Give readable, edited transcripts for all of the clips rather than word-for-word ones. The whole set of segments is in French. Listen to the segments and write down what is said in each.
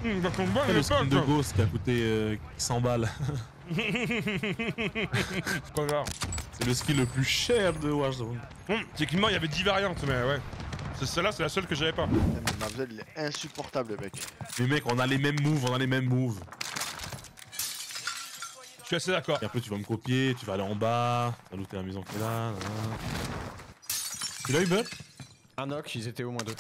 Ça tombe bien, Le skin de Ghost qui a coûté 100 balles. Pas grave. C'est le skin le plus cher de Warzone. Techniquement, il y avait 10 variantes, mais ouais. Celle-là, c'est la seule que j'avais pas. Mais Mavzel, il est insupportable, mec. Mais mec, on a les mêmes moves, on a les mêmes moves. Je suis assez d'accord. Et après, tu vas me copier, tu vas aller en bas, tu vas looter la maison qui est là. Tu l'as eu, Bud? Un knock, ils étaient au moins deux.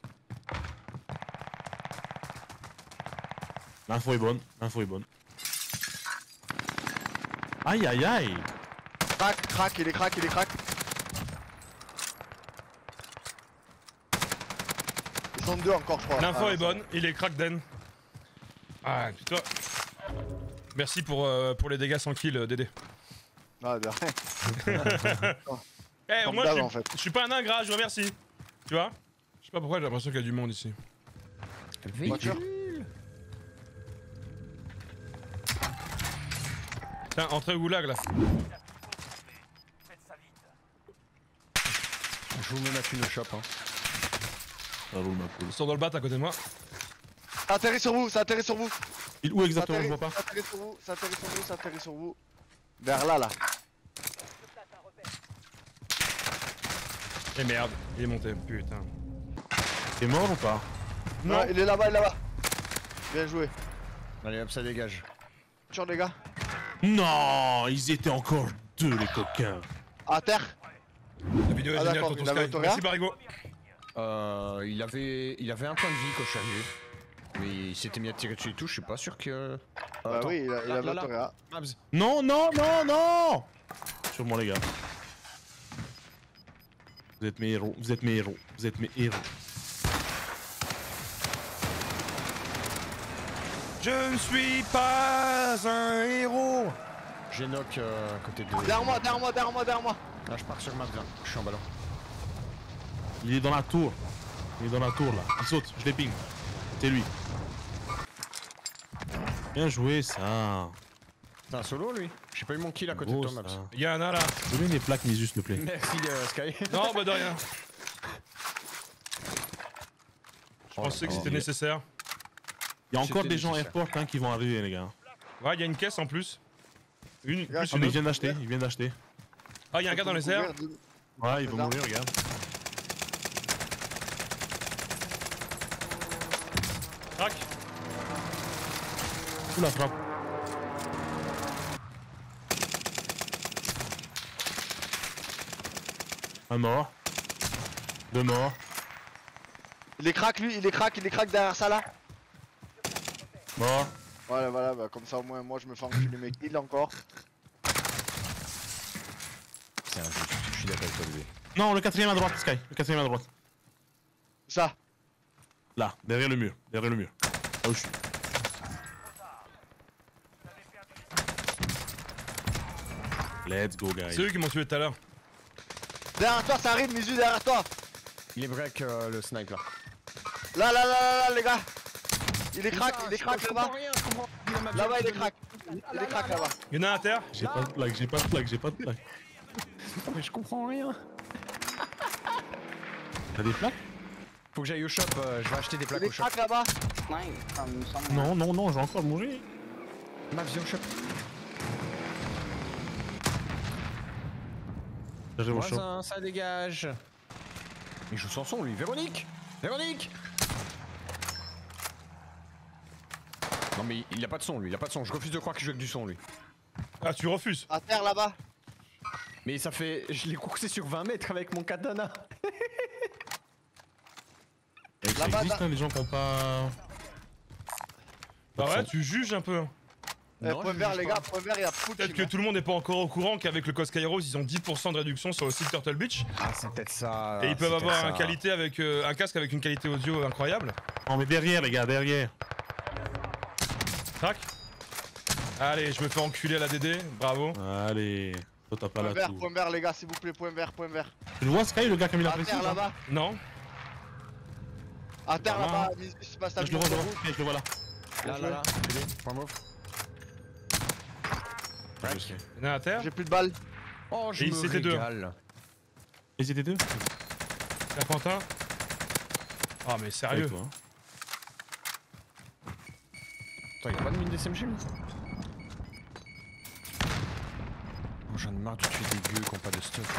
L'info est bonne, l'info est bonne. Aïe aïe aïe! Crac, il est crack. Ils sont deux encore, je crois. L'info est bonne, il est crack den. Ah putain. Merci pour les dégâts sans kill, Dédé. Ah, de rien. Eh, Comme moi d'hab, en fait. je suis pas un ingrat, je vous remercie. Tu vois? Je sais pas pourquoi j'ai l'impression qu'il y a du monde ici. Voiture. Tiens, entrez au goulag là. Je vous mets ma thune au shop. Hein. Ça roule ma poule. Ils sont dans le bat à côté de moi. Ça atterrit sur vous. Où exactement? Je vois pas. Ça atterrit sur vous. Vers là. Et merde, il est monté, putain. T'es mort ou pas? Non. Ah, il est là-bas. Bien joué. Allez hop, ça dégage. Tiens, les gars. Non, ils étaient encore deux, les coquins. À terre. La vidéo est géniale d'accord, pour ton il avait Sky. autoréa. Merci Barigo. Il avait un point de vie quand je suis arrivé. Mais il s'était mis à tirer dessus et tout, je suis pas sûr que... Bah attends. oui, il avait Là. autoréa. Mabs. Non! Sur moi, les gars. Vous êtes mes héros. Je ne suis pas un héros. J'ai knock côté de... Derrière moi. Ah, je pars sur Mabs là, je suis en ballon. Il est dans la tour. Là. Il saute, je l'ai ping. C'est lui. Bien joué, ça. C'est un solo lui? J'ai pas eu mon kill à côté Beau, de toi, Mabs. ça. Il y en a là. Donne des plaques, Misus, s'il te plaît. Merci Sky. Non, bah de rien. Je pensais que oh, c'était yeah. nécessaire. Il y a encore C'était des gens nécessaire. airport hein, qui vont arriver, les gars. Ouais, il y a une caisse en plus. Une, Gars, plus Ah, une mais autre. ils viennent d'acheter. Ah, il y a un gars dans les airs. Ouais, ils vont Là. mourir, regarde. Crac. Sous la frappe. Un mort. Deux morts. Il est crack derrière ça là. Mort. Voilà, bah comme ça au moins moi je me fais enculer mes kills encore. C'est injuste, je suis d'accord avec toi, bébé. Non, le quatrième à droite, Sky. Le quatrième à droite. Ça. Là, derrière le mur. Là où je suis. Let's go, guys. C'est eux qui m'ont tué tout à l'heure. Derrière toi, ça arrive, Mizu, derrière toi. Il est break le snipe là. Là, les gars. Il est crack Putain, là-bas. je comprends rien, je comprends. Là-bas, il est crack. Il est crack là-bas. Il y en a un à terre. J'ai pas de plaque. Mais je comprends rien. T'as des plaques? Faut que j'aille au shop, je vais acheter des Il plaques est au shop. crack là-bas. Non, j'ai encore mangé. Mabs, viens au shop. J'arrive au shop. Voisin, ça dégage. Il joue sans son lui, Véronique. Non mais il a pas de son lui, je refuse de croire qu'il joue avec du son lui. Ah, tu refuses. À terre là-bas. Mais ça fait... Je l'ai coursé sur 20 mètres avec mon katana. Ça Là-bas, existe, hein, les gens qui ont pas... Bah ouais, tu juges un peu. Non, Point je vert, juge les pas. gars, point vert, il y a foutu. Peut-être que tout le monde n'est pas encore au courant qu'avec le code Skyros, ils ont 10% de réduction sur le site Turtle Beach. Ah c'est peut-être ça. Et ils peuvent c'est avoir peut-être ça. un casque avec une qualité audio incroyable. Non, mais derrière, les gars, derrière. Crac. Allez, je me fais enculer à la DD, bravo. Allez. Toi, t'as pas la tour. Point vert, les gars, s'il vous plaît, point vert. Tu le vois, Sky, le gars qui a mis la À pression? terre là-bas. Non. À terre Voilà. là-bas, Mizu, c'est pas ça. Je le vois, je le vois là. Là, bébé, point mauve. Il y en a à terre. J'ai plus de balles. Oh, je Et me c'était deux. régale. Ils étaient deux? Serpentin. Ah mais sérieux. Avec toi, hein. Attends, y'a pas de mine d'SMG là? Oh, j'en ai marre de tuer des gueux qui ont pas de stuff.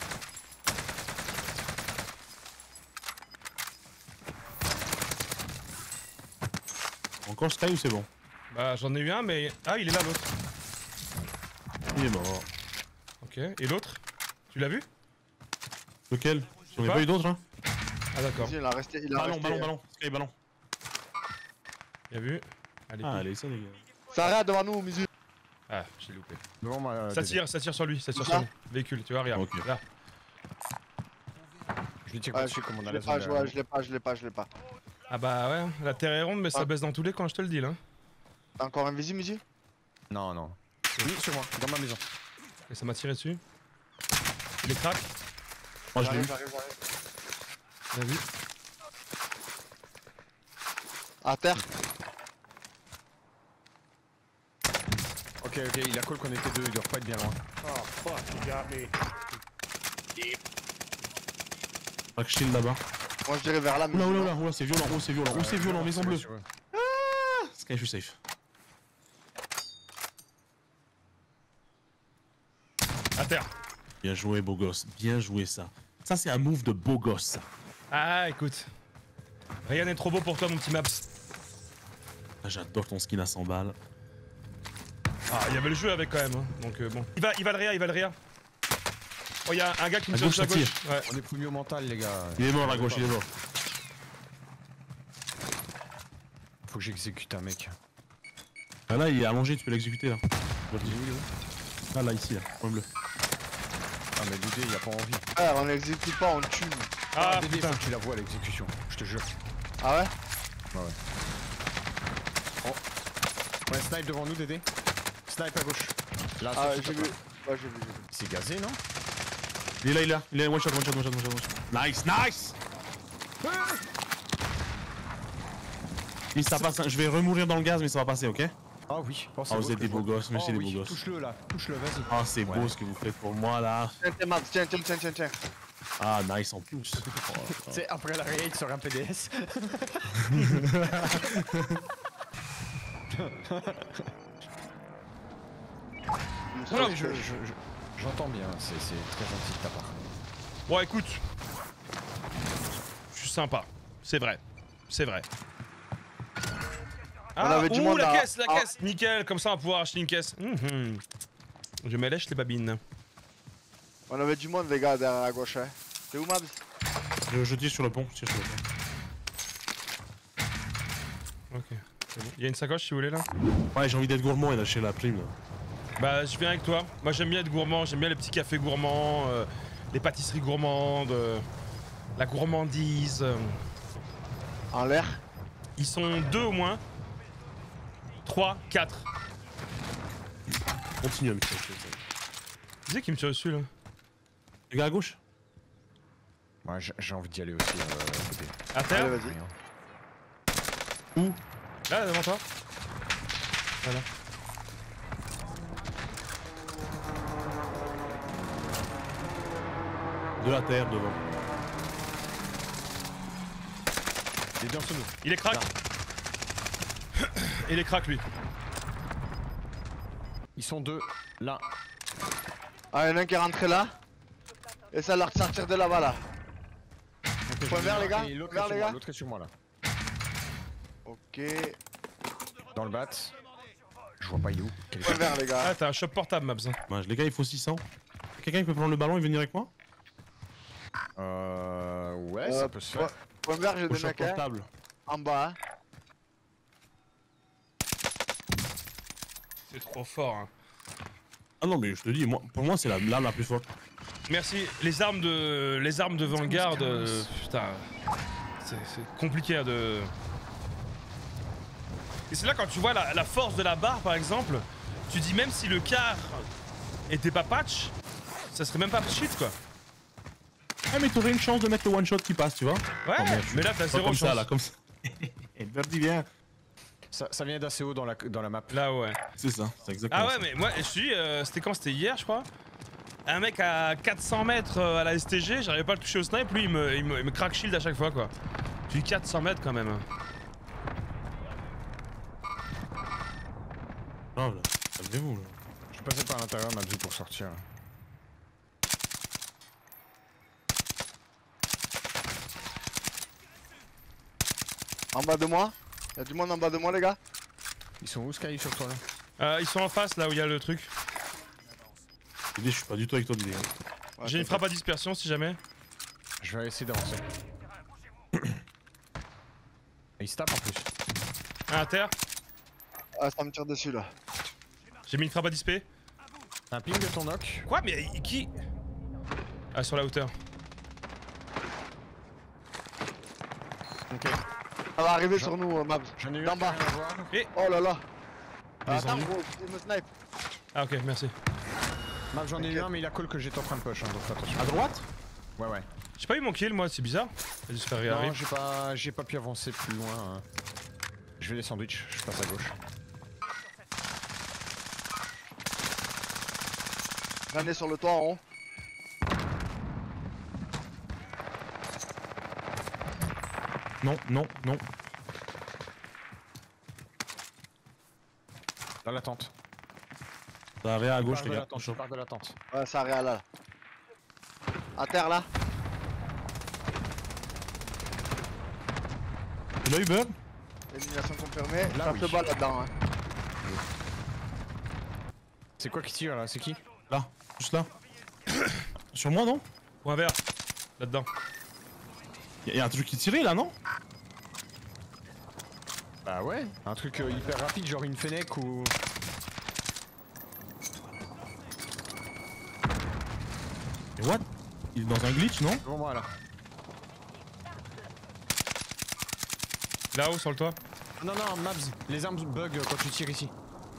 Encore Sky ou c'est bon? Bah j'en ai eu un mais... Ah il est là l'autre. Il est mort. Ok, et l'autre? Tu l'as vu? Lequel? J'en ai pas. pas eu d'autres hein? Ah d'accord. Il a resté. Il a Ballon, resté. ballon. Sky, ballon. Bien vu. Allez. Ah, allez, ça les gars. Ça arrête devant nous, Mizu. Ah, j'ai loupé. Devant moi, Ça Dédé. tire sur lui, ça tire Ça sur lui. Véhicule, tu vois, regarde. Ok. Là. Je lui tire Ouais, dessus comme on a je la l'ai pas, zone. ouais, je l'ai pas. Ah bah ouais, la terre est ronde mais ça Ah. baisse dans tous les coins, je te le dis là. T'es encore invisible, Mizu? Non, non. Oui, sur moi, dans ma maison. Et ça m'a tiré dessus. Il est crack, Moi je l'ai eu. J'arrive. bien vu. À terre. Ok, il a call qu'on était deux, il doit pas être bien loin. Crack shield là-bas. Moi je dirais vers là, Mizu. Oula, c'est violent, c'est violent, maison bleue. Sky, je suis safe. À terre. Bien joué, beau gosse. Bien joué, ça. Ça, c'est un move de beau gosse, ça. Ah écoute. Rien n'est trop beau pour toi mon petit Maps. Ah, j'adore ton skin à 100 balles. Ah il y avait le jeu avec quand même hein. Donc bon. Il va le réa. Oh y'a un gars qui me À tire gauche, sur la ça tire. gauche. Ouais. On est plus mieux au mental, les gars. Il est mort à gauche, il est mort. Faut que j'exécute un mec. Ah là, il est allongé, tu peux l'exécuter là. Il est où, Ah là, ici, là, point bleu. Ah, mais Dédé, il a pas envie. Frère, on n'exécute pas, on tue. Ah Dédé, putain. faut que tu la vois à l'exécution, je te jure. Ah ouais? Ouais, snipe devant nous, Dédé. Snipe à gauche. Là, Ah, sur ce j'ai vu. papa. Ouais, j'ai vu. C'est gazé, non? Il est là. One shot. Nice! Et ça passe, hein. Je vais remourir dans le gaz, mais ça va passer, ok? Ah oui. Oh, Ah, vous êtes des beaux gosses, mais c'est des oui. beaux gosses. Touche-le là, touche-le, vas-y. Ah, c'est Ouais. beau ce que vous faites pour moi là. Tiens, Max, tiens. Ah, nice en plus. Tu sais, après la raid sur un PDS. Non, Oui, j'entends bien, c'est très gentil de ta part. Bon écoute. Je suis sympa. C'est vrai. On avait du monde la à- caisse, nickel, comme ça on va pouvoir acheter une caisse. Je m'élèche les babines. On avait du monde, les gars, derrière à gauche. Hein. T'es où, Mabs? Je tire sur le pont, Ok, c'est bon. Il y a une sacoche si vous voulez là. Ouais, j'ai envie d'être gourmand et d'acheter la prime là. Bah je viens avec toi. Moi j'aime bien être gourmand, j'aime bien les petits cafés gourmands, les pâtisseries gourmandes, la gourmandise. En l'air? Ils sont 2 au moins. 3, 4. Continue, mec. Tu sais qui me tire dessus là? Les gars à gauche? Ouais, j'ai envie d'y aller aussi. Dédé. À terre? Allez, vas-y. Rien. Où? Là devant toi. Voilà. De la terre devant. Dédé en solo. Il est crack. Il est crack lui. Ils sont deux, là. Ah, y'en a un qui est rentré là. Et ça leur sortir de là-bas là. Point vert, les gars. Et l'autre Vert, est sur les moi, gars. l'autre est sur moi là. Ok. Dans le bat. Je vois pas il est où. Quel est Point vert, les gars. Ah t'as un shop portable Mabs. Ouais, les gars, il faut 600. Quelqu'un qui peut prendre le ballon et venir avec moi? Ouais, ça peut se faire. Point vert, j'ai Au des shop mecs hein, portable. en bas. Hein. C'est trop fort hein. Ah non, mais je te dis, moi, pour moi, c'est l'arme la plus forte. Merci. Les armes de Vanguard, putain, c'est compliqué hein, de. Et c'est là quand tu vois la force de la barre par exemple, tu dis même si le car était pas patch, ça serait même pas cheat quoi. Ah, mais t'aurais une chance de mettre le one shot qui passe, tu vois? Ouais, Oh, merde, mais là t'as Pas zéro comme chance. ça, là, comme ça. Verdi, viens. Ça vient d'assez haut dans la map. Là ouais. C'est ça, c'est exactement Ah ouais ça. mais moi je te dis, c'était quand? C'était hier je crois. Un mec à 400 mètres à la STG, j'arrivais pas à le toucher au snipe, lui il me crack shield à chaque fois quoi. Tu dis 400 mètres quand même. grave là. Calmez-vous là. Je suis passé par l'intérieur, Mabzi, pour sortir. En bas de moi. Y'a du monde en bas de moi, les gars. Ils sont où, Sky, sur toi là? Ils sont en face là où il y a le truc. L'idée, je suis pas du tout avec toi, l'idée. Ouais, J'ai une frappe à dispersion si jamais. Je vais essayer d'avancer. Ils se tapent en plus. Un à terre. Ah, ça me tire dessus là. J'ai mis une frappe à disper. Un ping de ton knock. Quoi? Mais qui? Ah, sur la hauteur. Ok. Ça va arriver sur nous, Mabs. J'en ai eu D'en un qui bas. a rien à voir. Oh là là. Ils Attends, ont vu. gros, il me snipe. Ah, ok, merci. Map, j'en ai eu T'inquiète. un, mais il a call que j'étais en train de push, hein, donc fais attention. À droite? Ouais, ouais. J'ai pas eu mon kill moi, c'est bizarre. J'espère qu'il Non, arrive. j'ai pas pu avancer plus loin. Hein. Je vais les sandwichs, je passe à gauche. J'en ai sur le toit en haut. Non, non, non. Dans la tente. Ça arrive à gauche, Pars les de gars. la tente, je pars de la tente. Ouais, ça arrive là. À terre là. Tu l'as eu, Bug? Élimination confirmée. Là, Ça oui. se bat là-dedans. Hein. C'est quoi qui tire là? C'est qui? Là, juste là. Sur moi, non? Point vert. Là-dedans. Y'a un truc qui tirait là, non? Bah ouais, un truc hyper rapide, genre une fennec ou. Mais what? Il est dans un glitch, non? Devant moi là. Là-haut sur le toit. Non, non, Mabs, les armes bug quand tu tires ici.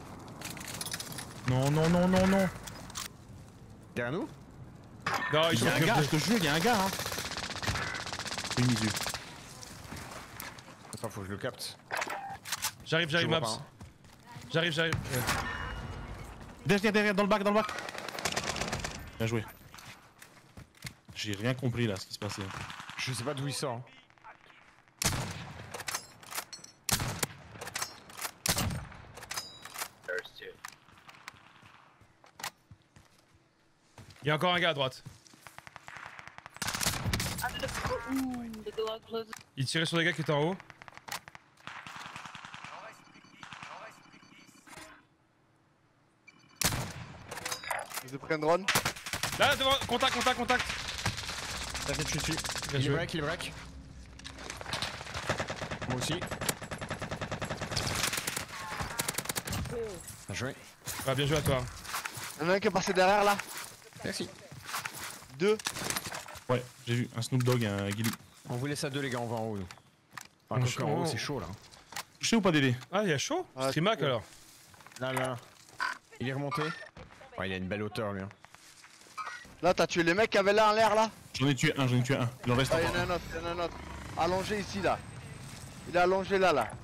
Non, non, non, non, non. Derrière nous? Non, ils Il sont y a un gars, que je te jure, il y a un gars, hein. Une issue. Attends, faut que je le capte. J'arrive, Je vois Maps. pas, hein. J'arrive. Derrière, derrière, dans le bac, dans le bac. Bien joué. J'ai rien compris là, ce qui se passait. Je sais pas d'où il sort. Hein. Il y a encore un gars à droite. Il tirait sur des gars qui étaient en haut. Vous avez pris un drone. Là, devant, contact. T'inquiète, je suis dessus. Bien Il est joué. break, il est break. Moi aussi. Bien joué. Ah, bien joué à toi. Il y en a un qui est passé derrière là. Merci. 2. Ouais, j'ai vu un Snoop Dogg et un Guilou. On vous laisse à deux les gars, on va en haut nous. Enfin, On quoique, en haut c'est chaud là. Touché ou pas Dédé? Ah, il y a chaud. Ah, Streamac c'est- alors. Là, là. Il est remonté. Ouais, il a une belle hauteur lui. Hein. Là, t'as tué les mecs qui avaient là en l'air là. J'en ai tué un, j'en ai tué un. Il en reste Ah, il y en encore a un autre, il y en a un autre. Allongé ici là. Il est allongé là là.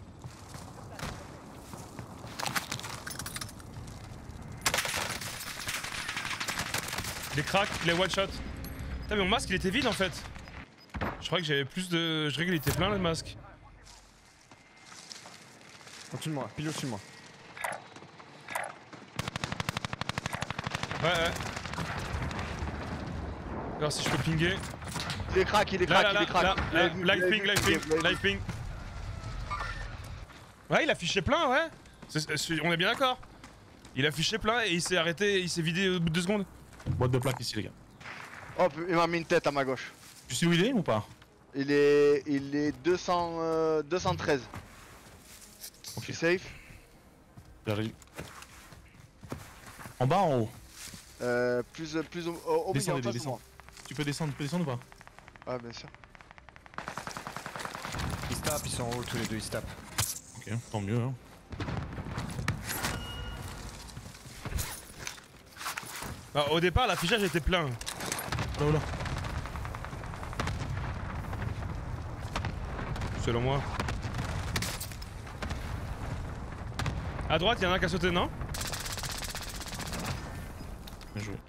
Les cracks, les one shot. Putain, mais mon masque il était vide en fait. Je croyais que j'avais plus de. Je croyais qu'il était plein le masque. Au-dessus de moi, pile au-dessus de moi. Ouais. Alors si je peux pinguer. Il est crack, il est Là, crack, il est crack. Vous l'avez vu, vous l'avez vu, vous l'avez vu. live ping. Ouais, il affichait plein, ouais. On est bien d'accord. Il affichait plein et il s'est arrêté, il s'est vidé au bout de 2 secondes. boîte de plaques ici, les gars. Hop, il m'a mis une tête à ma gauche. Tu sais où il est ou pas? Il est 213. Je suis safe. J'arrive. En bas, en haut. Plus au milieu, Descendez, en face de descends. moi. Tu peux descendre ou pas? Ouais, bien sûr. Ils se tapent, ils sont en haut tous les deux, ils se tapent. Ok, tant mieux. Hein. Alors, au départ, l'affichage était plein. Là, là. Selon moi. À droite, il y en a un qui a sauté, non? Bien joué.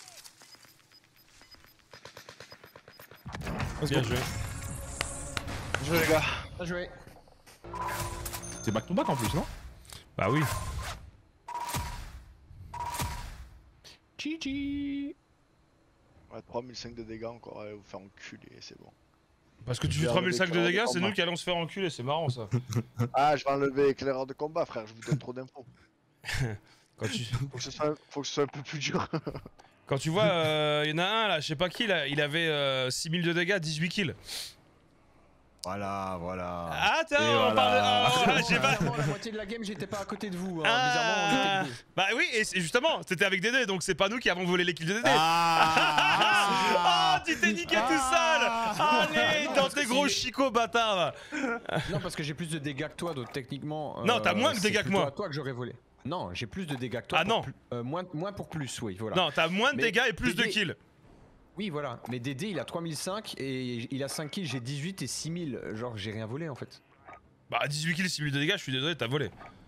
Bien joué. Je vais les gars. Bien joué. C'est back to back en plus, non? Bah oui. GG. Ouais, 3005 de dégâts encore, allez vous faire enculer, c'est bon. Parce que tu fais J'ai 3005 de enlevé dégâts, c'est combat. nous qui allons se faire enculer, c'est marrant ça. Ah, je vais enlever éclaireur de combat, frère, je vous donne trop d'infos. Quand tu, Faut que ce soit un peu plus dur. quand tu vois, y en a un là, je sais pas qui là, il avait 6000 de dégâts, 18 kills. Voilà, voilà. Ah tiens, Et on voilà. parle de... j'ai pas... Bizarrement, la moitié de la game, j'étais pas à côté de vous. Hein. Ah. Bizarrement, on était que deux. Bah oui, et justement, t'étais avec Dédé, donc c'est pas nous qui avons volé les kills de Dédé. Ah Oh, tu t'es niqué tout seul. Allez, Non, dans parce tes que gros si- chicots bâtards. Non, parce que j'ai plus de dégâts que toi, donc techniquement. Non, t'as moins de c'est dégâts que plutôt moi. à toi que j'aurais volé. Non, j'ai plus de dégâts que toi. Ah pour non. moins pour plus, oui, voilà. Non, t'as moins de Mais dégâts et plus de Dédé- kills. Oui, voilà. Mais Dédé, il a 3005 et il a 5 kills, j'ai 18 et 6000. Genre, j'ai rien volé en fait. Bah 18 kills, 6000 de dégâts, je suis désolé, t'as volé.